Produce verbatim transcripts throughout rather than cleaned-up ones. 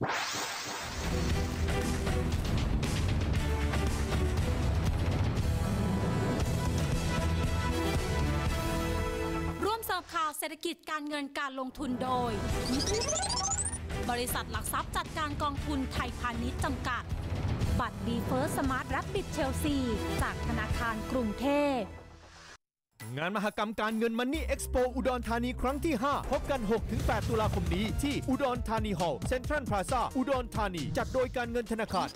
ร่วมเสิร์ฟข่าวเศรษฐกิจการเงินการลงทุนโดยบริษัทหลักทรัพย์จัดการกองทุนไทยพาณิชย์จำกัดบัตรดีเฟิร์สสมาร์ทแรปปิดเชลซีจากธนาคารกรุงเทพงานมหกรรมการเงินมันนี่เอ็กซ์โปอุดรธานีครั้งที่ห้าพบกัน หกถึงแปด ตุลาคมนี้ที่อุดรธานีฮอลล์เซ็นทรัลพลาซ่าอุดรธานีจัดโดยการเงินธนาคาร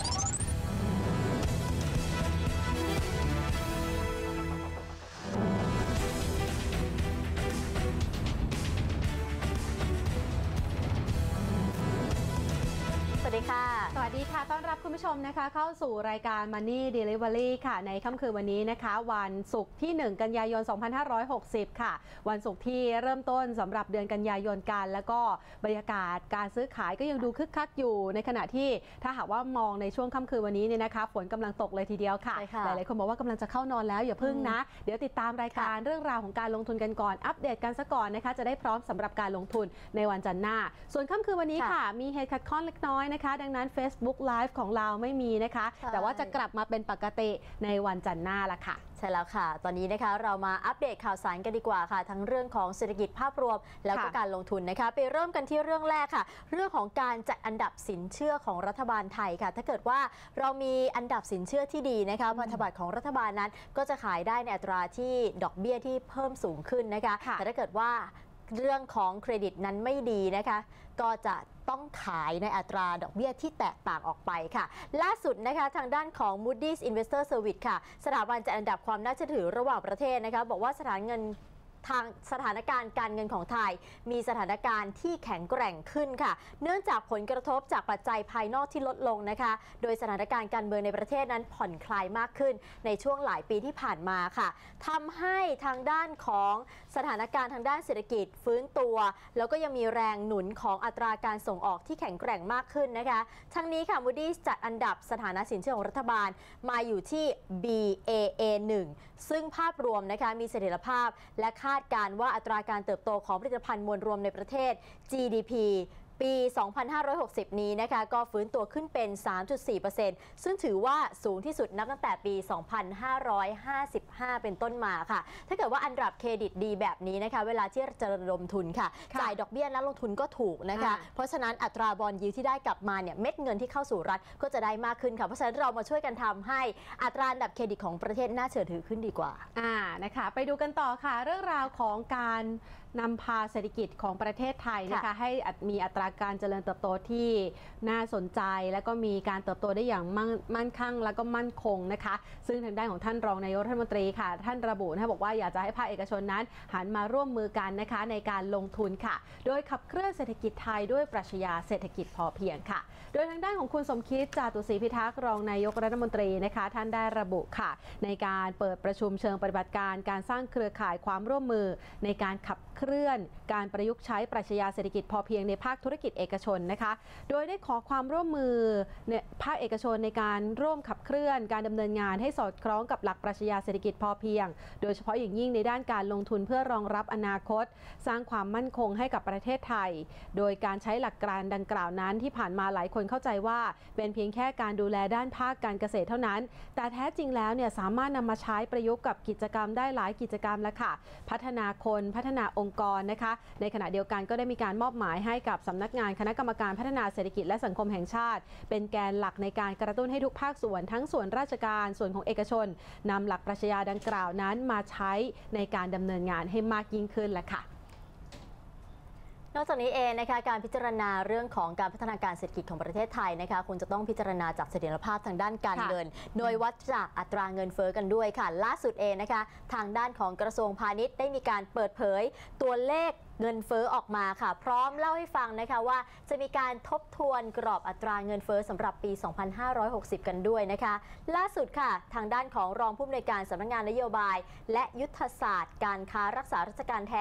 สวัสดีค่ะสวัสดีค่ะต้อนรับคุณผู้ชมนะคะเข้าสู่รายการ Money Delivery ค่ะในค่ำคืนวันนี้นะคะวันศุกร์ที่หนึ่งกันยายนสองพันห้าร้อยหกสิบค่ะวันศุกร์ที่เริ่มต้นสำหรับเดือนกันยายนกันแล้วก็บรรยากาศการซื้อขายก็ยังดูคึกคักอยู่ในขณะที่ถ้าหากว่ามองในช่วงค่ำคืนวันนี้เนี่ยนะคะฝนกำลังตกเลยทีเดียวค่ะหลายๆคนบอกว่ากำลังจะเข้านอนแล้วอย่าพึ่งนะเดี๋ยวติดตามรายการเรื่องราวของการลงทุนกันก่อนอัปเดตกันซะก่อนนะคะจะได้พร้อมสำหรับการลงทุนในวันจันทร์หน้าส่วนค่ำคืนวันนี้ค่ะมีเหตุขัดข้องเล็กน้อยนะคะดังนั้น Facebook Live ของเราไม่มีนะคะแต่ว่าจะกลับมาเป็นปกติในวันจันทร์หน้าละค่ะใช่แล้วค่ะตอนนี้นะคะเรามาอัปเดตข่าวสารกันดีกว่าค่ะทั้งเรื่องของเศรษฐกิจภาพรวมแล้วก็การลงทุนนะคะไปเริ่มกันที่เรื่องแรกค่ะเรื่องของการจัดอันดับสินเชื่อของรัฐบาลไทยค่ะถ้าเกิดว่าเรามีอันดับสินเชื่อที่ดีนะคะพันธบัตรของรัฐบาลนั้นก็จะขายได้ในอัตราที่ดอกเบี้ยที่เพิ่มสูงขึ้นนะคะแต่ถ้าเกิดว่าเรื่องของเครดิตนั้นไม่ดีนะคะก็จะต้องขายในอัตราดอกเบี้ยที่แตกต่างออกไปค่ะล่าสุดนะคะทางด้านของ Moody's Investor Service ค่ะสถาบันจัดอันดับความน่าเชื่อถือระหว่างประเทศนะคะบอกว่าสถานเงินทางสถานการณ์การเงินของไทยมีสถานการณ์ที่แข็งแกร่งขึ้นค่ะเนื่องจากผลกระทบจากปัจจัยภายนอกที่ลดลงนะคะโดยสถานการณ์การเมืองในประเทศนั้นผ่อนคลายมากขึ้นในช่วงหลายปีที่ผ่านมาค่ะทำให้ทางด้านของสถานการณ์ทางด้านเศรษฐกิจฟื้นตัวแล้วก็ยังมีแรงหนุนของอัตราการส่งออกที่แข็งแกร่งมากขึ้นนะคะทั้งนี้ค่ะ Moody's จัดอันดับสถานะสินเชื่อของรัฐบาลมาอยู่ที่ บี เอ เอ หนึ่ง ซึ่งภาพรวมนะคะมีเสถียรภาพและคาดการณ์ว่าอัตราการเติบโตของผลิตภัณฑ์มวลรวมในประเทศ จี ดี พี ปี สองพันห้าร้อยหกสิบ นี้นะคะก็ฟื้นตัวขึ้นเป็น สามจุดสี่เปอร์เซ็นต์ ซึ่งถือว่าสูงที่สุดนับตั้งแต่ปี สองพันห้าร้อยห้าสิบห้า เป็นต้นมาค่ะถ้าเกิดว่าอันดับเครดิตดีแบบนี้นะคะเวลาที่จะระดมทุนค่ะจ่ายดอกเบี้ยนักลงทุนก็ถูกนะคะเพราะฉะนั้นอัตราบอนด์ยิลด์ที่ได้กลับมาเนี่ยเม็ดเงินที่เข้าสู่รัฐก็จะได้มากขึ้นค่ะเพราะฉะนั้นเรามาช่วยกันทำให้อัตราอันดับเครดิตของประเทศน่าเชื่อถือขึ้นดีกว่าอ่านะคะไปดูกันต่อค่ะเรื่องราวของการนำพาเศรษฐกิจของประเทศไทยนะคะให้มีอัตราการเจริญเติบโตที่น่าสนใจและก็มีการเติบโตได้อย่างมั่นคงและก็มั่นคงนะคะซึ่งทางด้านของท่านรองนายกรัฐมนตรีค่ะท่านระบุนะคะบอกว่าอยากจะให้ภาคเอกชนนั้นหันมาร่วมมือกันนะคะในการลงทุนค่ะโดยขับเคลื่อนเศรษฐกิจไทยด้วยปรัชญาเศรษฐกิจพอเพียงค่ะโดยทางด้านของคุณสมคิดจาตุศรีพิทักษ์รองนายกรัฐมนตรีนะคะท่านได้ระบุค่ะในการเปิดประชุมเชิงปฏิบัติการการสร้างเครือข่ายความร่วมมือในการขับเคลื่อนการประยุกต์ใช้ปรัชญาเศรษฐกิจพอเพียงในภาคธุรกิจเอกชนนะคะโดยได้ขอความร่วมมือเนี่ยภาคเอกชนในการร่วมขับเคลื่อนการดำเนินงานให้สอดคล้องกับหลักปรัชญาเศรษฐกิจพอเพียงโดยเฉพาะอย่างยิ่งในด้านการลงทุนเพื่อรองรับอนาคตสร้างความมั่นคงให้กับประเทศไทยโดยการใช้หลักการดังกล่าวนั้นที่ผ่านมาหลายคนเข้าใจว่าเป็นเพียงแค่การดูแลด้านภาคการเกษตรเท่านั้นแต่แท้จริงแล้วเนี่ยสามารถนำมาใช้ประยุกต์กับกิจกรรมได้หลายกิจกรรมแล้วค่ะพัฒนาคนพัฒนาองค์กรนะคะในขณะเดียวกันก็ได้มีการมอบหมายให้กับสำนักงานคณะกรรมการพัฒนาเศรษฐกิจและสังคมแห่งชาติเป็นแกนหลักในการกระตุ้นให้ทุกภาคส่วนทั้งส่วนราชการส่วนของเอกชนนำหลักปรัชญาดังกล่าวนั้นมาใช้ในการดำเนินงานให้มากยิ่งขึ้นแหละค่ะนอกจากนี้เองนะคะการพิจารณาเรื่องของการพัฒนาการเศรษฐกิจของประเทศไทยนะคะคุณจะต้องพิจารณาจากเสถียรภาพทางด้านการเงินโดยวัดจากอัตราเงินเฟ้อกันด้วยค่ะล่าสุดเองนะคะทางด้านของกระทรวงพาณิชย์ได้มีการเปิดเผยตัวเลขเงินเฟ้อออกมาค่ะพร้อมเล่าให้ฟังนะคะว่าจะมีการทบทวนกรอบอัตราเงินเฟ้อสำหรับปี สองพันห้าร้อยหกสิบ กันด้วยนะคะล่าสุดค่ะทางด้านของรองผู้อำนวยการสำนักงานนโยบายและยุทธศาสตร์การค้ารักษาราชการแทน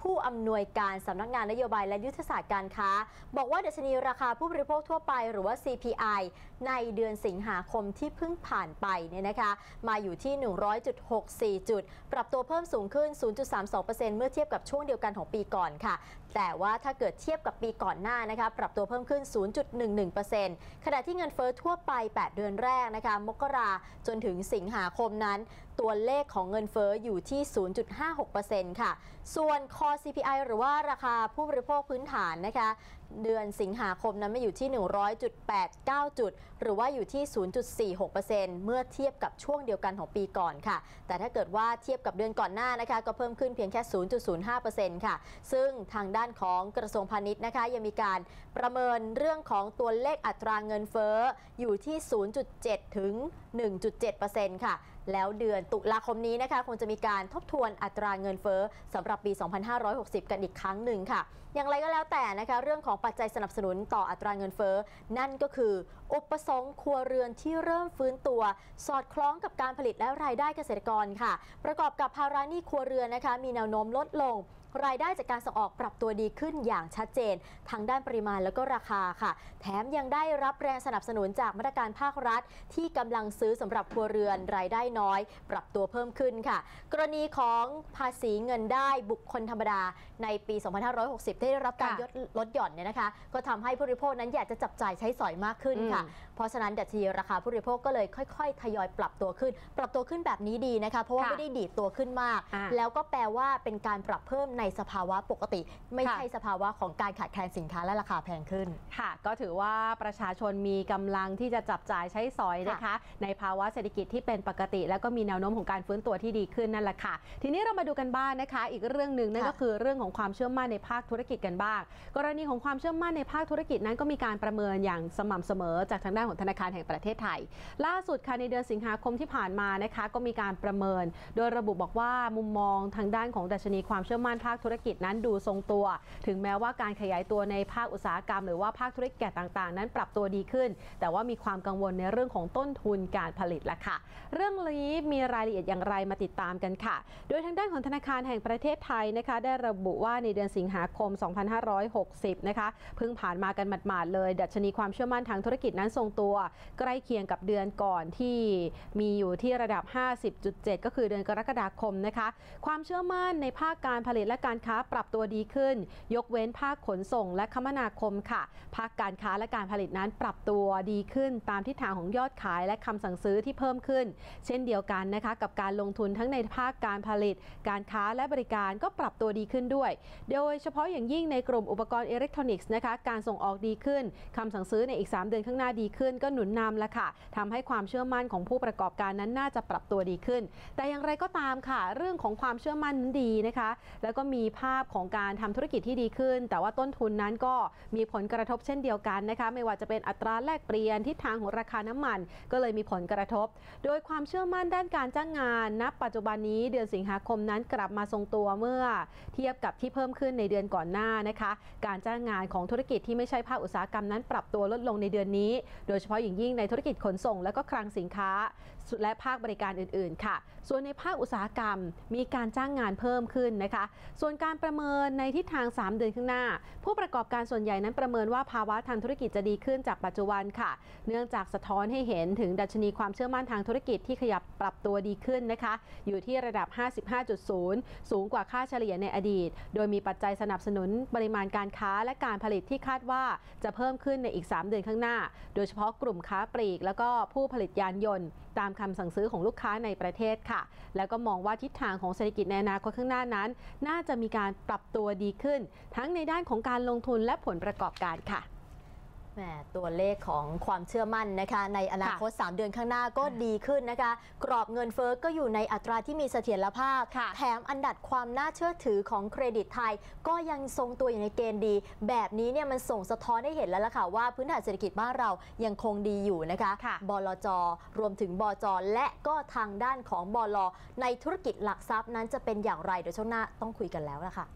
ผู้อำนวยการสำนักงานนโยบายและยุทธศาสตร์การค้าบอกว่าดัชนีราคาผู้บริโภคทั่วไปหรือว่า ซี พี ไอ ในเดือนสิงหาคมที่เพิ่งผ่านไปเนี่ยนะคะมาอยู่ที่ หนึ่งร้อยจุดหกสี่ จุดปรับตัวเพิ่มสูงขึ้น ศูนย์จุดสามสองเปอร์เซ็นต์ เมื่อเทียบกับช่วงเดียวกันของปีก่อนค่ะแต่ว่าถ้าเกิดเทียบกับปีก่อนหน้านะคะปรับตัวเพิ่มขึ้น ศูนย์จุดหนึ่งหนึ่งเปอร์เซ็นต์ ขณะที่เงินเฟ้อทั่วไปแปดเดือนแรกนะคะมกราจนถึงสิงหาคมนั้นตัวเลขของเงินเฟ้ออยู่ที่ ศูนย์จุดห้าหกเปอร์เซ็นต์ ค่ะส่วน Core ซี พี ไอ หรือว่าราคาผู้บริโภคพื้นฐานนะคะเดือนสิงหาคมนั้นมาอยู่ที่ หนึ่งร้อยจุดแปดเก้า จุดหรือว่าอยู่ที่ ศูนย์จุดสี่หกเปอร์เซ็นต์ เมื่อเทียบกับช่วงเดียวกันของปีก่อนค่ะแต่ถ้าเกิดว่าเทียบกับเดือนก่อนหน้านะคะก็เพิ่มขึ้นเพียงแค่ ศูนย์จุดศูนย์ห้าเปอร์เซ็นต์ ค่ะซึ่งทางด้านของกระทรวงพาณิชย์นะคะยังมีการประเมินเรื่องของตัวเลขอัตราเงินเฟ้ออยู่ที่ ศูนย์จุดเจ็ด ถึง หนึ่งจุดเจ็ดเปอร์เซ็นต์ ค่ะแล้วเดือนตุลาคมนี้นะคะคงจะมีการทบทวนอัตราเงินเฟ้อสำหรับปี สองพันห้าร้อยหกสิบ กันอีกครั้งหนึ่งค่ะอย่างไรก็แล้วแต่นะคะเรื่องของปัจจัยสนับสนุนต่ออัตราเงินเฟ้อนั่นก็คืออุปสงค์ครัวเรือนที่เริ่มฟื้นตัวสอดคล้องกับการผลิตและรายได้เกษตรกรค่ะประกอบกับภาระหนี้ครัวเรือนนะคะมีแนวโน้มลดลงรายได้จากการส่งออกปรับตัวดีขึ้นอย่างชัดเจนทั้งด้านปริมาณแล้วก็ราคาค่ะแถมยังได้รับแรงสนับสนุนจากมาตรการภาครัฐที่กำลังซื้อสำหรับครัวเรือนรายได้น้อยปรับตัวเพิ่มขึ้นค่ะกรณีของภาษีเงินได้บุคคลธรรมดาในปี สองพันห้าร้อยหกสิบ ได้รับการลดหย่อนเนี่ยนะคะก็ทำให้ผู้บริโภคนั้นอยากจะจับจ่ายใช้สอยมากขึ้นค่ะเพราะฉะนั้นดัชนีราคาผู้บริโภคก็เลยค่อยๆทยอยปรับตัวขึ้นปรับตัวขึ้นแบบนี้ดีนะคะเพราะว่าไม่ได้ดีดตัวขึ้นมากแล้วก็แปลว่าเป็นการปรับเพิ่มในสภาวะปกติไม่ใช่สภาวะของการขาดแคลนสินค้าและราคาแพงขึ้นค่ะก็ถือว่าประชาชนมีกำลังที่จะจับจ่ายใช้สอยนะคะในภาวะเศรษฐกิจที่เป็นปกติแล้วก็มีแนวโน้มของการฟื้นตัวที่ดีขึ้นนั่นแหละค่ะทีนี้เรามาดูกันบ้างนะคะอีกเรื่องหนึ่งนั่นก็คือเรื่องของความเชื่อมั่นในภาคธุรกิจกันบ้างกรณีของความเชื่อมั่นในภาคธุรกิจนั้นก็มีการประเมินอย่างสม่ำเสมอจากทางด้านของธนาคารแห่งประเทศไทยล่าสุดค่ะในเดือนสิงหาคมที่ผ่านมานะคะก็มีการประเมินโดยระบุบอกว่ามุมมองทางด้านของดัชนีความเชื่อมั่นภาคธุรกิจนั้นดูทรงตัวถึงแม้ว่าการขยายตัวในภาคอุตสาหกรรมหรือว่าภาคธุรกิจต่างๆนั้นปรับตัวดีขึ้นแต่ว่ามีความกังวลในเรื่องของต้นทุนการผลิตละค่ะเรื่องนี้มีรายละเอียดอย่างไรมาติดตามกันค่ะโดยทางด้านของธนาคารแห่งประเทศไทยนะคะได้ระบุว่าในเดือนสิงหาคม สองพันห้าร้อยหกสิบ นะคะเพิ่งผ่านมากันหมาดๆเลยดัชนีความเชื่อมั่นทางธุรกิจนั้นทรงตัวใกล้เคียงกับเดือนก่อนที่มีอยู่ที่ระดับ ห้าสิบจุดเจ็ด ก็คือเดือนกรกฎาคมนะคะความเชื่อมั่นในภาคการผลิตและการค้าปรับตัวดีขึ้นยกเว้นภาคขนส่งและคมนาคมค่ะภาคการค้าและการผลิตนั้นปรับตัวดีขึ้นตามทิศทางของยอดขายและคำสั่งซื้อที่เพิ่มขึ้นเช่นเดียวกันนะคะกับการลงทุนทั้งในภาคการผลิตการค้าและบริการก็ปรับตัวดีขึ้นด้วยโดยเฉพาะอย่างยิ่งในกลุ่มอุปกรณ์อิเล็กทรอนิกส์นะคะการส่งออกดีขึ้นคำสั่งซื้อในอีกสามเดือนข้างหน้าดีขึ้นก็หนุนนำละค่ะทำให้ความเชื่อมั่นของผู้ประกอบการนั้นน่าจะปรับตัวดีขึ้นแต่อย่างไรก็ตามค่ะเรื่องของความเชื่อมั่นนั้นดีนะคะแล้วก็มีภาพของการทำธุรกิจที่ดีขึ้นแต่ว่าต้นทุนนั้นก็มีผลกระทบเช่นเดียวกันนะคะไม่ว่าจะเป็นอัตราแลกเปลี่ยนทิศทางของราคาน้ำมันก็เลยมีผลกระทบโดยความเชื่อมั่นด้านการจ้างงานณปัจจุบันนี้เดือนสิงหาคมนั้นกลับมาทรงตัวเมื่อเทียบกับที่เพิ่มขึ้นในเดือนก่อนหน้านะคะการจ้างงานของธุรกิจที่ไม่ใช่ภาคอุตสาหกรรมนั้นปรับตัวลดลงในเดือนนี้โดยเฉพาะอย่างยิ่งในธุรกิจขนส่งและก็คลังสินค้าและภาคบริการอื่นๆค่ะส่วนในภาคอุตสาหกรรมมีการจ้างงานเพิ่มขึ้นนะคะส่วนการประเมินในทิศทางสามเดือนข้างหน้าผู้ประกอบการส่วนใหญ่นั้นประเมินว่าภาวะทางธุรกิจจะดีขึ้นจากปัจจุบันค่ะเนื่องจากสะท้อนให้เห็นถึงดัชนีความเชื่อมั่นทางธุรกิจที่ขยับปรับตัวดีขึ้นนะคะอยู่ที่ระดับ ห้าสิบห้าจุดศูนย์ สูงกว่าค่าเฉลี่ยในอดีตโดยมีปัจจัยสนับสนุนปริมาณการค้าและการผลิตที่คาดว่าจะเพิ่มขึ้นในอีกสามเดือนข้างหน้าโดยเฉพาะกลุ่มค้าปลีกแล้วก็ผู้ผลิตยานยนต์ตามคำสั่งซื้อของลูกค้าในประเทศค่ะแล้วก็มองว่าทิศทางของเศรษฐกิจในอนาคตข้างหน้านั้นน่าจะมีการปรับตัวดีขึ้นทั้งในด้านของการลงทุนและผลประกอบการค่ะแหมตัวเลขของความเชื่อมั่นนะคะในอนาคตสามเดือนข้างหน้าก็ดีขึ้นนะคะกรอบเงินเฟ้อก็อยู่ในอัตราที่มีเสถียรภาพแถมอันดับความน่าเชื่อถือของเครดิตไทยก็ยังทรงตัวอยู่ในเกณฑ์ดีแบบนี้เนี่ยมันส่งสะท้อนให้เห็นแล้วล่ะค่ะว่าพื้นฐานเศรษฐกิจบ้านเรายังคงดีอยู่นะคะบลจ.รวมถึงบจ.และก็ทางด้านของบล.ในธุรกิจหลักทรัพย์นั้นจะเป็นอย่างไรเดี๋ยวช่วงหน้าต้องคุยกันแล้วล่ะค่ะ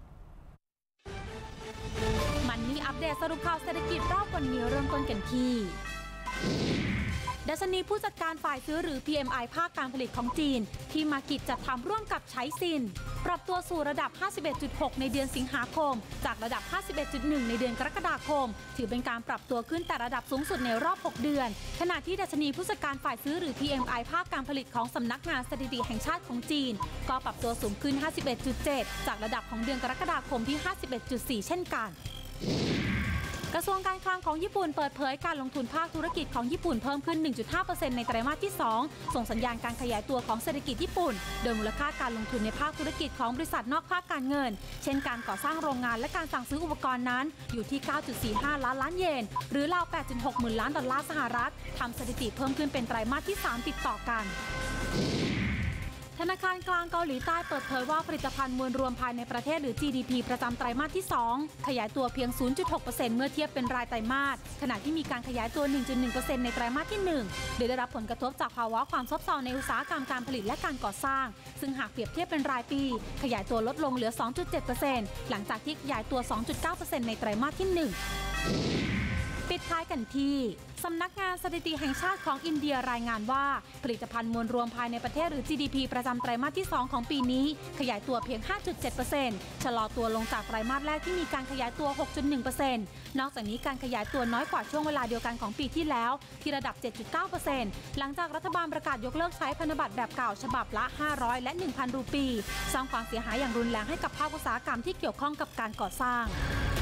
มันนี่อัปเดตสรุปข่าวเศรษฐกิจรอบวันนี้เริ่มต้นกันที่ดัชนีผู้จัดการฝ่ายซื้อหรือ พี เอ็ม ไอ ภาคการผลิตของจีนที่มากิจจัดทำร่วมกับไฉซินปรับตัวสู่ระดับ ห้าสิบเอ็ดจุดหก ในเดือนสิงหาคมจากระดับ ห้าสิบเอ็ดจุดหนึ่ง ในเดือนกรกฎาคมถือเป็นการปรับตัวขึ้นแต่ระดับสูงสุดในรอบ หก เดือนขณะที่ดัชนีผู้จัดการฝ่ายซื้อหรือ พี เอ็ม ไอ ภาคการผลิตของสำนักงานสถิติแห่งชาติของจีนก็ปรับตัวสูงขึ้น ห้าสิบเอ็ดจุดเจ็ด จากระดับของเดือนกรกฎาคมที่ ห้าสิบเอ็ดจุดสี่ เช่นกันกระทรวงการคลังของญี่ปุ่นเปิดเผยการลงทุนภาคธุรกิจของญี่ปุ่นเพิ่มขึ้น หนึ่งจุดห้าเปอร์เซ็นต์ ในไตรมาสที่ สอง ส่งสัญญาณการขยายตัวของเศรษฐกิจญี่ปุ่นโดยมูลค่าการลงทุนในภาคธุรกิจของบริษัทนอกภาคการเงินเช่นการก่อสร้างโรงงานและการสั่งซื้ออุปกรณ์นั้นอยู่ที่ เก้าจุดสี่ห้า ล้านล้านเยนหรือราว แปดจุดหก หมื่นล้านดอลลาร์สหรัฐทำสถิติเพิ่มขึ้นเป็นไตรมาสที่ สาม ติดต่อกันธนาคารกลางเกาหลีใต้เปิดเผยว่าผลิตภัณฑ์มวลรวมภายในประเทศหรือ จี ดี พี ประจำไตรมาสที่ สอง ขยายตัวเพียง ศูนย์จุดหกเปอร์เซ็นต์ เมื่อเทียบเป็นรายไตรมาสขณะที่มีการขยายตัว หนึ่งจุดหนึ่งเปอร์เซ็นต์ ในไตรมาสที่ หนึ่ง โดยได้รับผลกระทบจากภาวะความซบเซาในอุตสาหกรรมการผลิตและการก่อสร้างซึ่งหากเปรียบเทียบเป็นรายปีขยายตัวลดลงเหลือ สองจุดเจ็ดเปอร์เซ็นต์ หลังจากที่ขยายตัว สองจุดเก้าเปอร์เซ็นต์ ในไตรมาสที่ หนึ่งปิดท้ายกันที่สำนักงานสถิติแห่งชาติของอินเดียรายงานว่าผลิตภัณฑ์มวลรวมภายในประเทศหรือ จี ดี พี ประจำไตรมาสที่ สอง ของปีนี้ขยายตัวเพียง ห้าจุดเจ็ดเปอร์เซ็นต์ ชะลอตัวลงจากไตรมาสแรกที่มีการขยายตัว หกจุดหนึ่งเปอร์เซ็นต์ นอกจากนี้การขยายตัวน้อยกว่าช่วงเวลาเดียวกันของปีที่แล้วที่ระดับ เจ็ดจุดเก้าเปอร์เซ็นต์ หลังจากรัฐบาลประกาศยกเลิกใช้พันธบัตรแบบเก่าฉบับละ ห้าร้อย และ หนึ่งพัน รูปีสร้างความเสียหายอย่างรุนแรงให้กับภาคอุตสาหกรรมที่เกี่ยวข้องกับการก่อสร้าง